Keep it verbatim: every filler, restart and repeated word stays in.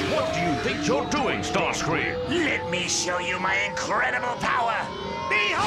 What do you think you're doing, Starscream? Let me show you my incredible power! Behold!